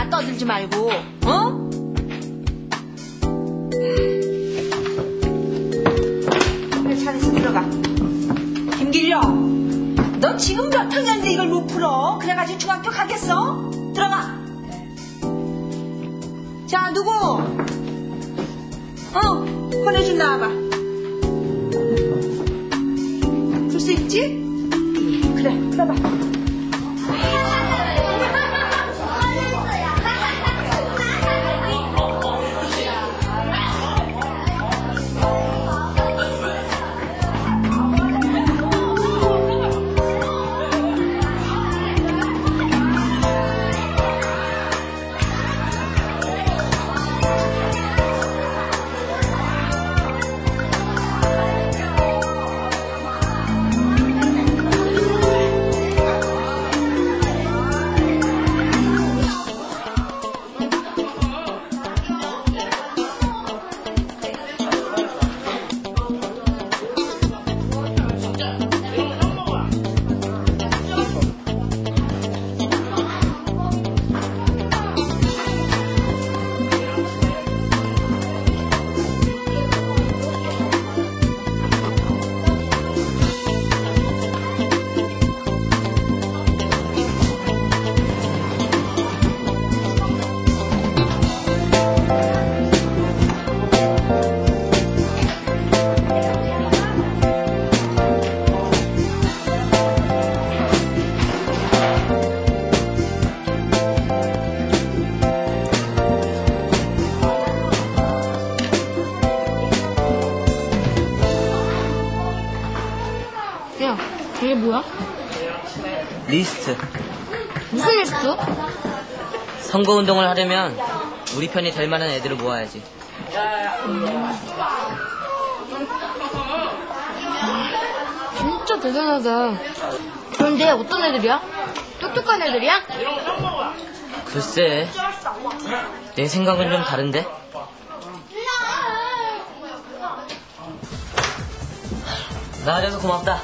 떠들지 말고, 어? 그래, 잘해서 들어가. 김길려, 너 지금 몇 학년인데 이걸 못 풀어? 그래가지고 중학교 가겠어? 들어가. 자, 누구? 권혜준 나와봐. 풀 수 있지? 그래, 풀어봐. 야, 이게 뭐야? 리스트. 무슨 리스트? 선거운동을 하려면 우리 편이 될 만한 애들을 모아야지. 진짜 대단하다. 그런데 어떤 애들이야? 똑똑한 애들이야? 글쎄, 내 생각은 좀 다른데? 나와줘서 고맙다.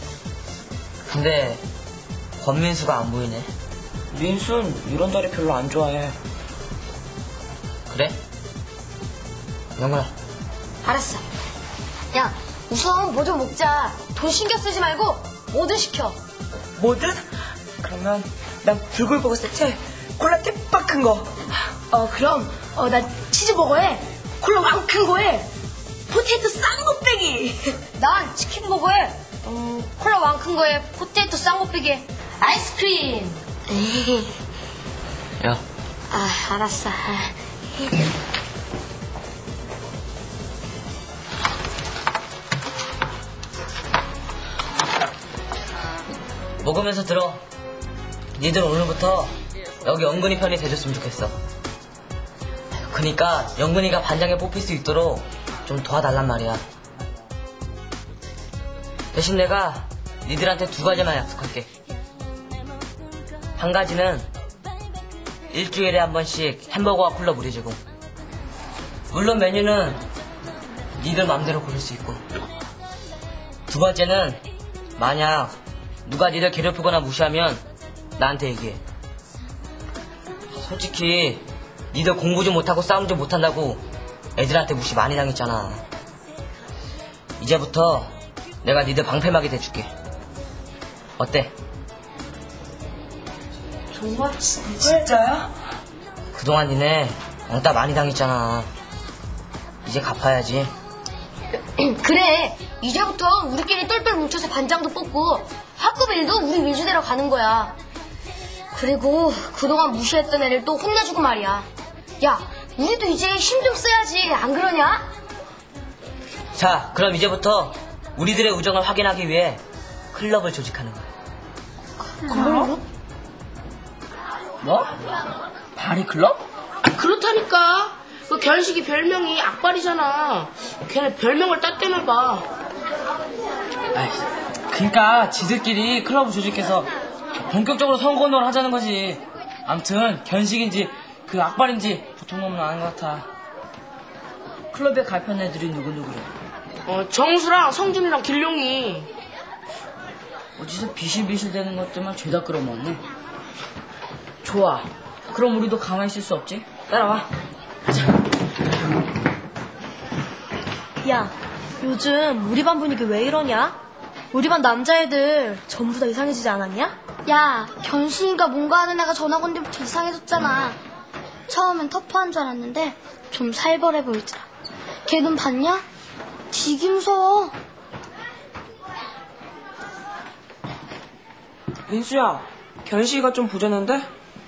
근데 권민수가 안 보이네. 민수는 이런 자리 별로 안 좋아해. 그래? 영훈아. 알았어. 야, 우선 뭐 좀 먹자. 돈 신경 쓰지 말고 뭐든 시켜. 뭐든? 그러면 난 불굴버거 세트, 콜라 대박 큰 거. 그럼 나 치즈버거에 콜라 왕 큰 거에 포테이토 쌍곱빼기. 난 치킨버거에 콜라 왕 큰 거에 포테이토 쌍곱빼기에 아이스크림. 야. 알았어. 먹으면서 들어. 니들 오늘부터 여기 영근이 편이 돼줬으면 좋겠어. 그니까 영근이가 반장에 뽑힐 수 있도록 좀 도와달란 말이야. 대신 내가 니들한테 2가지만 약속할게. 한 가지는 일주일에 한 번씩 햄버거와 콜라 무료제공. 물론 메뉴는 니들 맘대로 고를 수 있고. 2번째는 만약 누가 니들 괴롭히거나 무시하면 나한테 얘기해. 솔직히 니들 공부 좀 못하고 싸움 좀 못한다고 애들한테 무시 많이 당했잖아. 이제부터 내가 니들 방패막이 돼줄게. 어때? 정말 진짜야? 그동안 니네 왕따 많이 당했잖아. 이제 갚아야지. 그래, 이제부터 우리끼리 똘똘 뭉쳐서 반장도 뽑고 학급 일도 우리 위주대로 가는 거야. 그리고 그동안 무시했던 애를 또 혼내주고 말이야. 야, 우리도 이제 힘 좀 써야지, 안 그러냐? 자, 그럼 이제부터 우리들의 우정을 확인하기 위해 클럽을 조직하는 거야. 클럽? 뭐? 바리클럽? 그렇다니까. 그 결식이 별명이 악발이잖아. 걔네 별명을 땄대나 봐. 아이, 그러니까 지들끼리 클럽을 조직해서 본격적으로 선거운동을 하자는 거지. 암튼 견식인지 그 악발인지 보통 놈은 아는 것 같아. 클럽에 가입한 애들이 누구누구래? 정수랑 성준이랑 길룡이. 어디서 비실비실 대는 것들만 죄다 끌어모았네. 좋아. 그럼 우리도 가만히 있을 수 없지. 따라와. 야, 요즘 우리 반 분위기 왜 이러냐? 우리 반 남자애들 전부 다 이상해지지 않았냐? 야, 견신이가 뭔가 하는 애가 전학 온 뒤부터 이상해졌잖아. 처음엔 터프한 줄 알았는데 좀 살벌해 보이더라. 걔 눈 봤냐? 되게 무서워. 민수야, 견식이가 좀 부자는데?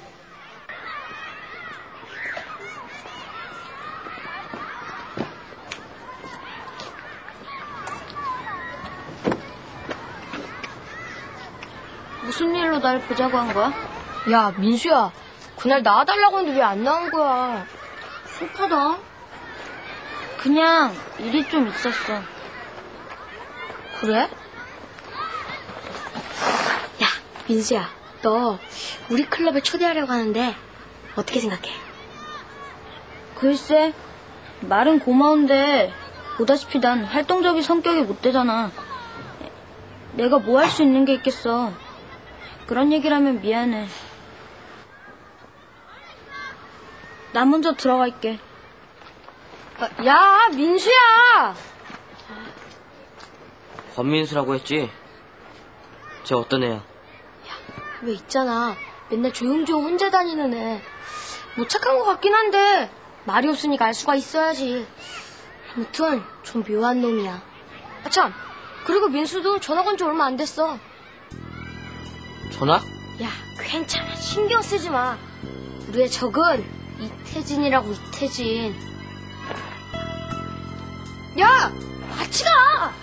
무슨 일로 날 보자고 한 거야? 야, 민수야. 그날 나와달라고 했는데 왜 안 나온 거야? 슬프다. 그냥 일이 좀 있었어. 그래? 야, 민수야. 너 우리 클럽에 초대하려고 하는데 어떻게 생각해? 글쎄, 말은 고마운데 보다시피 난 활동적인 성격이 못 되잖아. 내가 뭐 할 수 있는 게 있겠어. 그런 얘기를 하면 미안해. 나 먼저 들어갈게. 야, 민수야! 권민수라고 했지? 쟤 어떤 애야? 왜 있잖아. 맨날 조용조용 혼자 다니는 애. 뭐 착한 것 같긴 한데 말이 없으니까 알 수가 있어야지. 아무튼 좀 묘한 놈이야. 아 참, 그리고 민수도 전학 온 지 얼마 안 됐어. 전학? 야, 괜찮아. 신경 쓰지 마. 우리의 적은 이태진이라고, 이태진. 야! 같이 가!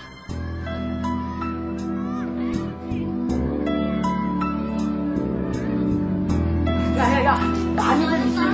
야야야, 아니